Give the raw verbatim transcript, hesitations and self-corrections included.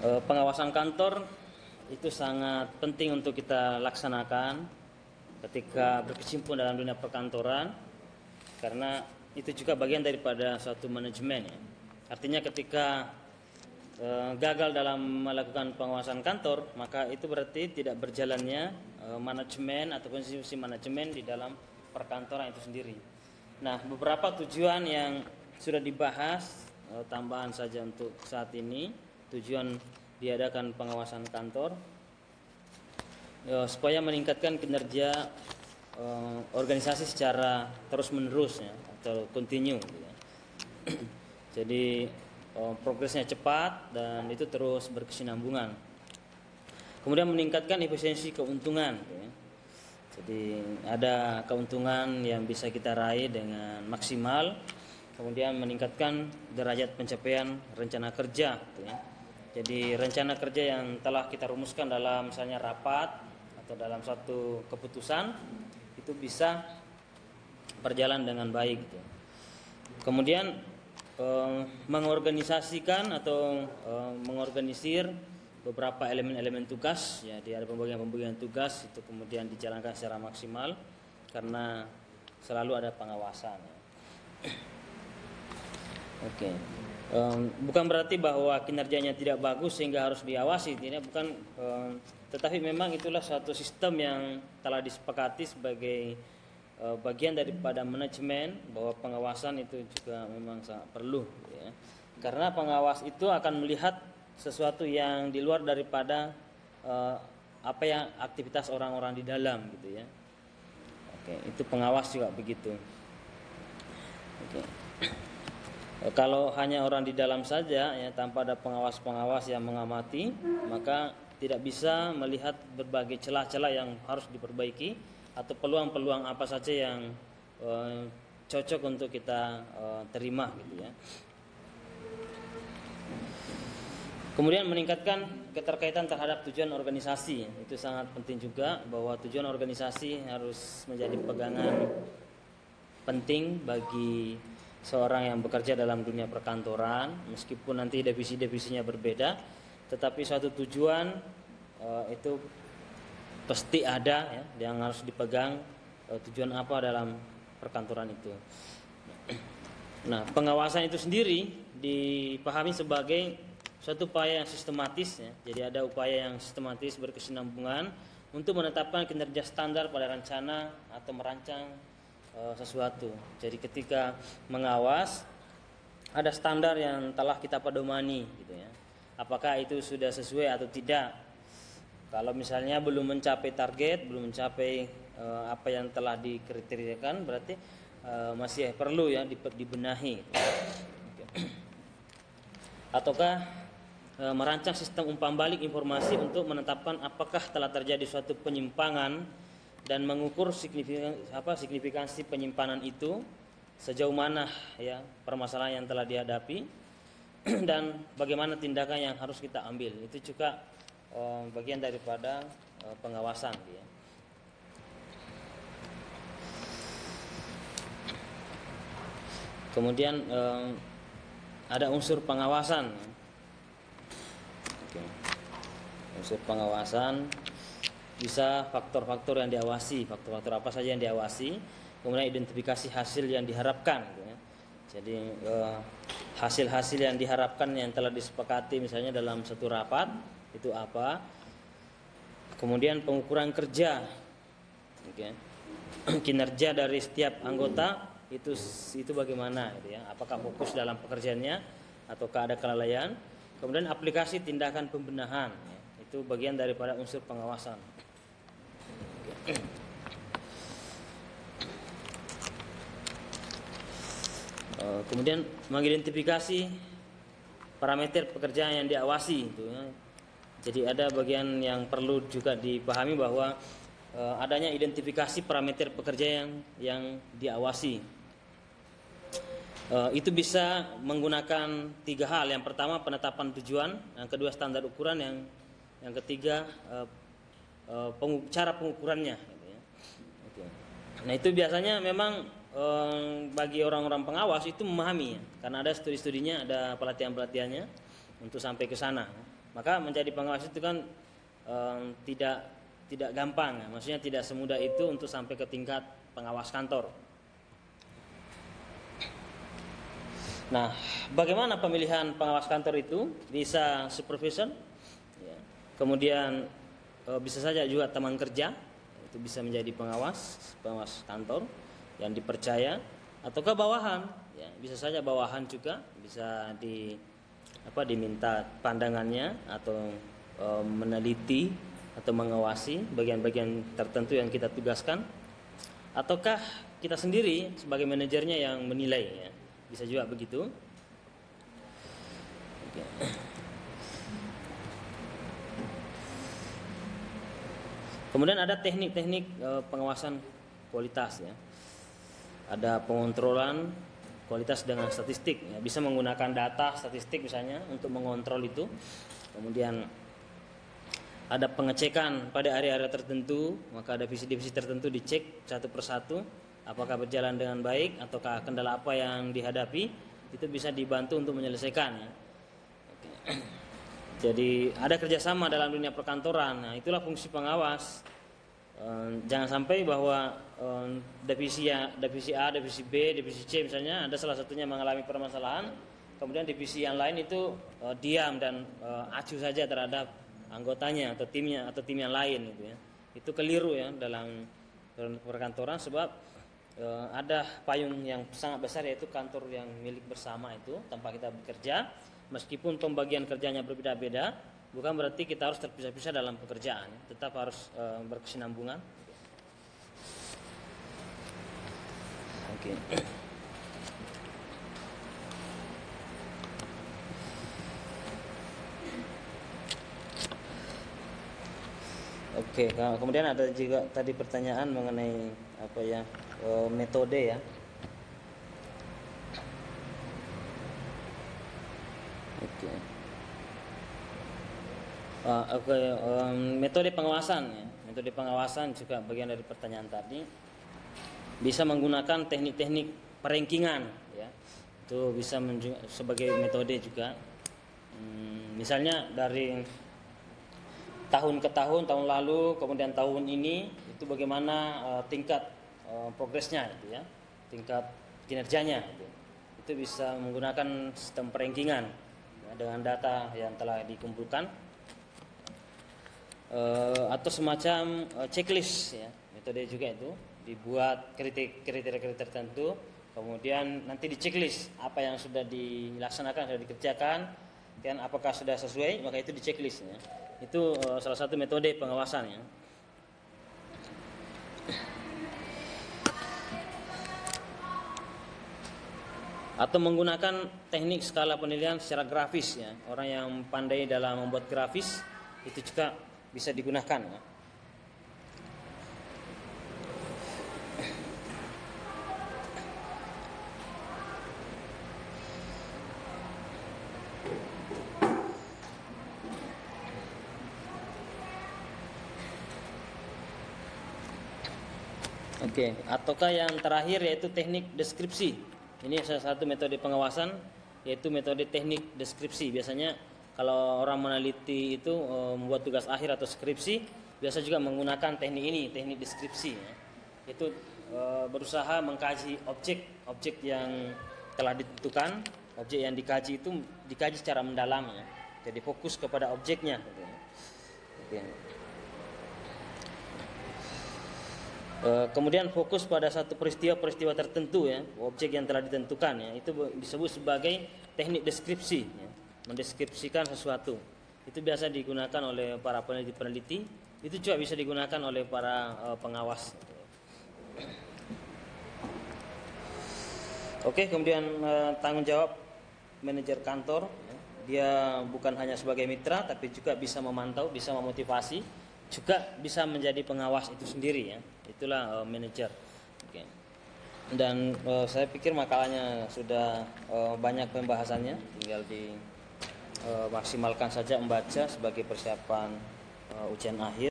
pengawasan kantor itu sangat penting untuk kita laksanakan ketika berkecimpung dalam dunia perkantoran, karena itu juga bagian daripada suatu manajemen ya. Artinya ketika e, gagal dalam melakukan pengawasan kantor, maka itu berarti tidak berjalannya e, manajemen ataupun fungsi manajemen di dalam perkantoran itu sendiri. Nah, beberapa tujuan yang sudah dibahas, e, tambahan saja untuk saat ini, tujuan diadakan pengawasan kantor e, supaya meningkatkan kinerja e, organisasi secara terus-menerus ya, atau continue gitu ya. Jadi e, progresnya cepat dan itu terus berkesinambungan. Kemudian meningkatkan efisiensi keuntungan gitu ya. Jadi ada keuntungan yang bisa kita raih dengan maksimal. Kemudian meningkatkan derajat pencapaian rencana kerja gitu ya. Jadi rencana kerja yang telah kita rumuskan dalam misalnya rapat atau dalam suatu keputusan itu bisa berjalan dengan baik gitu. Kemudian eh, mengorganisasikan atau eh, mengorganisir beberapa elemen-elemen tugas ya, di ada pembagian-pembagian tugas itu kemudian dijalankan secara maksimal karena selalu ada pengawasan ya. Oke. Okay. Um, bukan berarti bahwa kinerjanya tidak bagus sehingga harus diawasi, tidak, bukan. Um, tetapi memang itulah suatu sistem yang telah disepakati sebagai uh, bagian daripada manajemen, bahwa pengawasan itu juga memang sangat perlu ya. Karena pengawas itu akan melihat sesuatu yang di luar daripada uh, apa yang aktivitas orang-orang di dalam gitu ya. Oke, itu pengawas juga begitu. Oke. Kalau hanya orang di dalam saja ya, tanpa ada pengawas-pengawas yang mengamati, maka tidak bisa melihat berbagai celah-celah yang harus diperbaiki atau peluang-peluang apa saja yang eh, cocok untuk kita eh, terima gitu ya. Kemudian meningkatkan keterkaitan terhadap tujuan organisasi, itu sangat penting juga, bahwa tujuan organisasi harus menjadi pegangan penting bagi seorang yang bekerja dalam dunia perkantoran, meskipun nanti divisi-divisinya berbeda, tetapi suatu tujuan e, itu pasti ada ya, yang harus dipegang, e, tujuan apa dalam perkantoran itu. Nah, pengawasan itu sendiri dipahami sebagai suatu upaya yang sistematis ya. Jadi ada upaya yang sistematis berkesinambungan untuk menetapkan kinerja standar pada rencana atau merancang sesuatu. Jadi ketika mengawas ada standar yang telah kita pedomani gitu ya. Apakah itu sudah sesuai atau tidak? Kalau misalnya belum mencapai target, belum mencapai e, apa yang telah dikriteriakan, berarti e, masih perlu ya dibenahi. Ataukah e, merancang sistem umpan balik informasi untuk menetapkan apakah telah terjadi suatu penyimpangan dan mengukur signifikansi, apa, signifikansi penyimpanan itu, sejauh mana ya permasalahan yang telah dihadapi dan bagaimana tindakan yang harus kita ambil. Itu juga eh, bagian daripada eh, pengawasan ya. Kemudian eh, ada unsur pengawasan. Oke. Unsur pengawasan bisa faktor-faktor yang diawasi, faktor-faktor apa saja yang diawasi, kemudian identifikasi hasil yang diharapkan gitu ya. Jadi eh, hasil-hasil yang diharapkan yang telah disepakati misalnya dalam satu rapat itu apa, kemudian pengukuran kerja, okay. Kinerja dari setiap anggota itu itu bagaimana gitu ya, apakah fokus dalam pekerjaannya ataukah ada kelalaian, kemudian aplikasi tindakan pembenahan ya. Itu bagian daripada unsur pengawasan. Kemudian mengidentifikasi parameter pekerjaan yang diawasi itu ya. Jadi ada bagian yang perlu juga dipahami bahwa e, adanya identifikasi parameter pekerjaan yang, yang diawasi. E, itu bisa menggunakan tiga hal. Yang pertama penetapan tujuan, yang kedua standar ukuran, yang yang ketiga e, e, pengu, cara pengukurannya. Gitu ya. Oke. Nah itu biasanya memang e, bagi orang-orang pengawas itu memahami ya, karena ada studi-studinya, ada pelatihan-pelatihannya untuk sampai ke sana. Maka menjadi pengawas itu kan um, tidak tidak gampang, ya. Maksudnya tidak semudah itu untuk sampai ke tingkat pengawas kantor. Nah, bagaimana pemilihan pengawas kantor itu? Bisa supervision, ya. Kemudian e, bisa saja juga teman kerja, itu bisa menjadi pengawas, pengawas kantor yang dipercaya, ataukah bawahan, ya. Bisa saja bawahan juga bisa di apa diminta pandangannya atau e, meneliti atau mengawasi bagian-bagian tertentu yang kita tugaskan, ataukah kita sendiri sebagai manajernya yang menilai, ya. Bisa juga begitu. Oke. Kemudian ada teknik-teknik e, pengawasan kualitas, ya. Ada pengontrolan kualitas dengan statistik, ya. Bisa menggunakan data statistik misalnya untuk mengontrol itu. Kemudian ada pengecekan pada area-area tertentu, maka ada divisi-divisi tertentu dicek satu persatu apakah berjalan dengan baik ataukah kendala apa yang dihadapi, itu bisa dibantu untuk menyelesaikan, ya. Oke. Jadi ada kerjasama dalam dunia perkantoran. Nah, itulah fungsi pengawas. E, jangan sampai bahwa e, divisi A, divisi A, divisi B, divisi C misalnya ada salah satunya mengalami permasalahan, kemudian divisi yang lain itu e, diam dan e, acuh saja terhadap anggotanya atau timnya atau tim yang lain, gitu, ya. Itu keliru, ya, dalam, dalam perkantoran, sebab Uh, ada payung yang sangat besar, yaitu kantor yang milik bersama itu tanpa kita bekerja. Meskipun pembagian kerjanya berbeda-beda, bukan berarti kita harus terpisah-pisah dalam pekerjaan, tetap harus uh, berkesinambungan. Oke. Okay. Oke, okay. Kemudian ada juga tadi pertanyaan mengenai apa ya, e, metode, ya. Oke. Okay. Uh, Oke, okay. um, metode pengawasan, ya. Metode pengawasan juga bagian dari pertanyaan tadi. Bisa menggunakan teknik-teknik perankingan, ya. Itu bisa sebagai metode juga. Hmm, misalnya dari tahun ke tahun, tahun lalu, kemudian tahun ini, itu bagaimana uh, tingkat uh, progresnya, gitu, ya, tingkat kinerjanya, gitu. Itu bisa menggunakan sistem perankingan, ya, dengan data yang telah dikumpulkan, uh, atau semacam uh, checklist, ya, metode juga itu dibuat kriteria-kriteria tertentu, kemudian nanti di checklist apa yang sudah dilaksanakan, sudah dikerjakan, dan apakah sudah sesuai, maka itu di checklist, ya. Itu uh, salah satu metode pengawasan, ya. Atau menggunakan teknik skala penilaian secara grafis, ya. Orang yang pandai dalam membuat grafis itu juga bisa digunakan, ya. Oke, okay. Ataukah yang terakhir yaitu teknik deskripsi. Ini salah satu metode pengawasan, yaitu metode teknik deskripsi. Biasanya kalau orang meneliti itu e, membuat tugas akhir atau skripsi, biasa juga menggunakan teknik ini, teknik deskripsi, ya. Itu e, berusaha mengkaji objek-objek yang telah ditentukan. Objek yang dikaji itu dikaji secara mendalam, ya. Jadi fokus kepada objeknya. Oke. Kemudian fokus pada satu peristiwa-peristiwa tertentu, ya, objek yang telah ditentukan, ya, itu disebut sebagai teknik deskripsi, ya, mendeskripsikan sesuatu. Itu biasa digunakan oleh para peneliti-peneliti, itu juga bisa digunakan oleh para uh, pengawas. Oke, kemudian uh, tanggung jawab manajer kantor, ya, dia bukan hanya sebagai mitra, tapi juga bisa memantau, bisa memotivasi, juga bisa menjadi pengawas itu sendiri, ya. Itulah uh, manajer. Oke. Dan uh, saya pikir makalahnya sudah uh, banyak pembahasannya, tinggal di uh, maksimalkan saja membaca sebagai persiapan uh, ujian akhir.